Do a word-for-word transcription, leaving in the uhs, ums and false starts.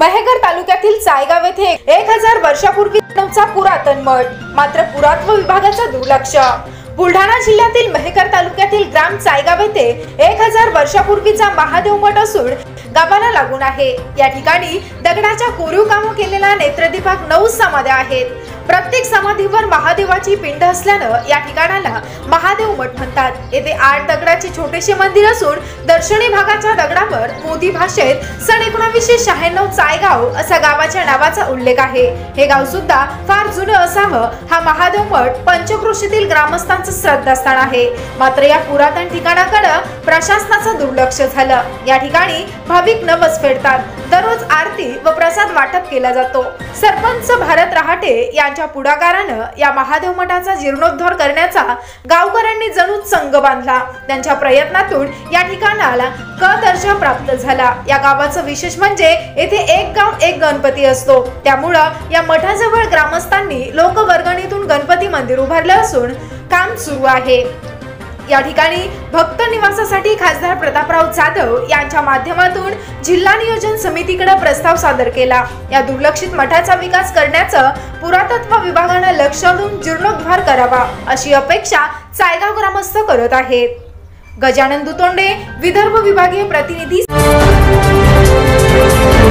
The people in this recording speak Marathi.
मेहकर तालुक्यातील चायगाव येथे एक हजार वर्षापूर्वीचा पुरातन मठ, मात्र पुरातत्व विभागाचा दुर्लक्ष। बुलढाणा जिल्ह्यातील मेहकर तालुक्यातील ग्राम चायगाव येथे एक हजार वर्षापूर्वीचा महादेव मठ असून गावाला लागून आहे। या ठिकाणी दगडाच्या कोरीव काम केलेला नेत्रदीपक नऊ समाध्या आहेत। प्रत्येक समाधीवर महादेवाची पिंड असल्यानं या ठिकाणाला महादेव मठ म्हणतात। येथे आठ दगडाचे छोटेसे मंदिर असून दर्शनी भागाच्या दगडावर मोदी भाषेत सन एकोणीसशे शहाण्णव चायगाव असा गावाच्या नावाचा उल्लेख आहे। हे गाव सुद्धा फार जुनं असावं। हा महादेव मठ पंचक्रोशीतील ग्रामस्थांचं श्रद्धास्थान आहे, मात्र या पुरातन ठिकाणाकडे प्रशासनाचं दुर्लक्ष झालं। या ठिकाणी भाविक नवस फेडतात, दररोज आरती व प्रसाद वाटप केला जातो। सरपंच भारत रहाटे यांच्या पुढाकारानं या महादेव मठाचा जीर्णोद्धार करण्याचा गावकऱ्यांनी जणू संघ बांधला। त्यांच्या प्रयत्नातून या ठिकाणाला क दर्जा प्राप्त झाला। या गावाचं विशेष म्हणजे येथे एक गाव एक गणपती असतो, त्यामुळे या मठाजवळ ग्रामस्थांनी लोकवर्गणीतून गणपती मंदिर उभारलं असून काम सुरू आहे। या ठिकाणी भक्त निवासासाठी खासदार प्रतापराव जाधव यांच्या माध्यमातून जिल्हा नियोजन समितीकडे प्रस्ताव सादर केला। या दुर्लक्षित मठाचा विकास करण्याचं पुरातत्व विभागाने लक्ष देऊन जीर्णोद्धार करावा अशी अपेक्षा चायगाव ग्रामस्थ करत आहेत। गजानन दुतोंडे, विदर्भ विभागीय प्रतिनिधी।